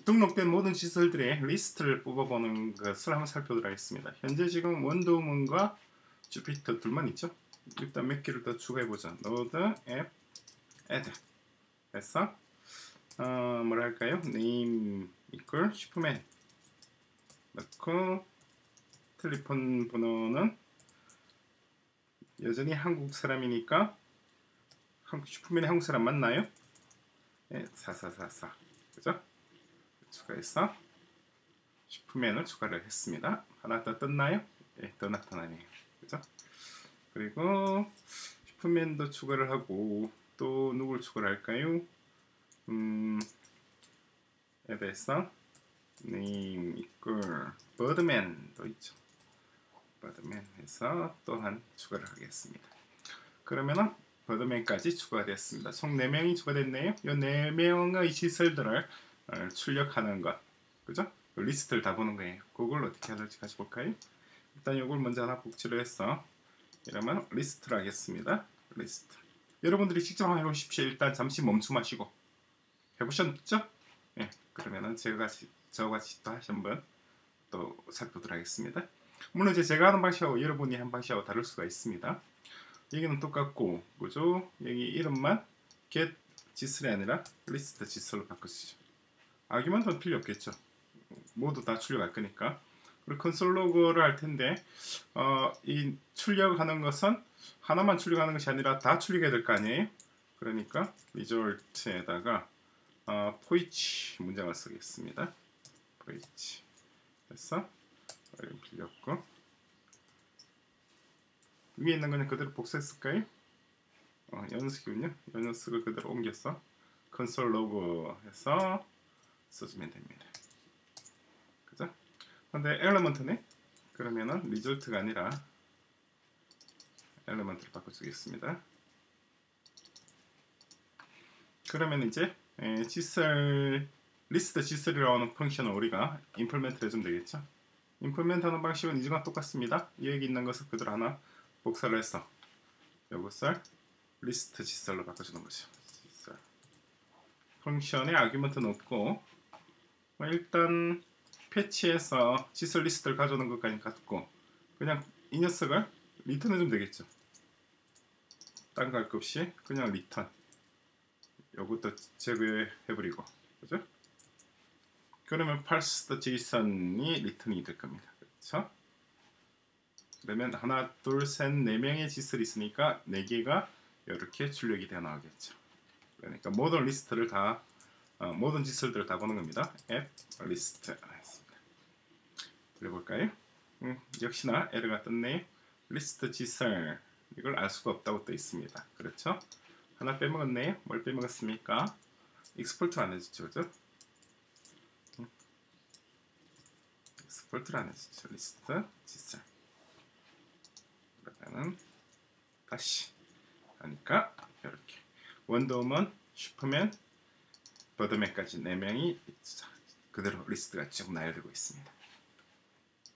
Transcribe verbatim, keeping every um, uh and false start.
등록된 모든 시설들의 리스트를 뽑아보는 것을 한번 살펴보도록 하겠습니다. 현재 지금 원더우먼과 주피터 둘만 있죠. 일단 몇 개를 더 추가해보자. 노드, 앱, 애드 해서 어, 뭐라 할까요? name equal 슈퍼맨 넣고 텔레폰 번호는 여전히 한국 사람이니까 한국 슈퍼맨이 한국 사람 맞나요? 네, 사사사사 그죠? 추가해서 슈퍼맨을 추가를 했습니다. 하나 더 떴나요? 네, 더 나타나네요. 그죠? 그리고 슈퍼맨도 추가를 하고 또 누굴 추가를 할까요? 음, 에 대해서 name equal 버드맨도 있죠. 버드맨 해서 또한 추가를 하겠습니다. 그러면은 버드맨까지 추가됐습니다. 총 네 명이 추가됐네요. 이 네 명의 시설들을 어, 출력하는 것, 그죠? 리스트를 다 보는 거예요. 그걸 어떻게 하는지 같이 볼까요? 일단 이걸 먼저 하나 복제를 해서 이러면 리스트를 하겠습니다. 리스트. 여러분들이 직접 한번 해보십시오. 일단 잠시 멈춤하시고 해보셨죠? 예. 그러면은 제가 같이 저와 같이 또 다시 한번 또 살펴보도록 하겠습니다. 물론 이제 제가 하는 방식하고 여러분이 하는 방식하고 다를 수가 있습니다. 여기는 똑같고, 그죠? 여기 이름만 get 지슬이 아니라 list 지슬로 바꾸시죠. 아규먼트는 필요 없겠죠. 모두 다 출력할 거니까. 그리고 컨솔 로그를 할 텐데, 어, 이 출력하는 것은 하나만 출력하는 것이 아니라 다 출력해야 될 거 아니에요? 그러니까 result에다가 어, 포이치 문장을 쓰겠습니다. 포이치 됐어? 이름 빌렸고 위에 있는 거는 그대로 복사했을까요? 어, 연습이군요. 연습을 그대로 옮겨서 컨솔 로그 해서 써주면 됩니다. 그죠? 근데 엘리먼트네? 그러면은 리졸트가 아니라 엘리먼트를 바꿔주겠습니다. 그러면 이제 에, 지슬 리스트 지슬이라고 하는 펑션을 우리가 임플멘트 해주면 되겠죠. 임플멘트 하는 방식은 이전과 똑같습니다. 여기 있는 것을 그대로 하나 복사를 해서 이것을 리스트 지슬로 바꿔주는 거죠. 지슬. 펑션에 아규먼트는 없고 뭐 일단 패치해서 지슬 리스트를 가져오는 것까지 갖고 그냥 이 녀석을 리턴 해주면 되겠죠. 딴 거 할 것 없이 그냥 리턴 요것도 제거해버리고 그죠? 그러면 parse JSON이 리턴이 될 겁니다. 그렇죠? 그러면 하나, 둘, 셋, 네 명의 지슬이 있으니까 네 개가 이렇게 출력이 되어 나오겠죠. 그러니까 모든 리스트를 다 어, 모든 지슬들을 다 보는 겁니다. app list 했습니다. 들려볼까요? 음, 역시나 에러가 떴네요. 리스트 지슬 이걸 알 수가 없다고 떠 있습니다. 그렇죠? 하나 빼먹었네요. 뭘 빼먹었습니까? 익스포트를 안 해주죠, 그죠? 익스포트를 안 해주죠. 리스트 지슬. 그러면은 다시 하니까 이렇게 원더우먼, 슈퍼맨, 버드맨까지 네 명이 그대로 리스트가 쭉 나열되고 있습니다.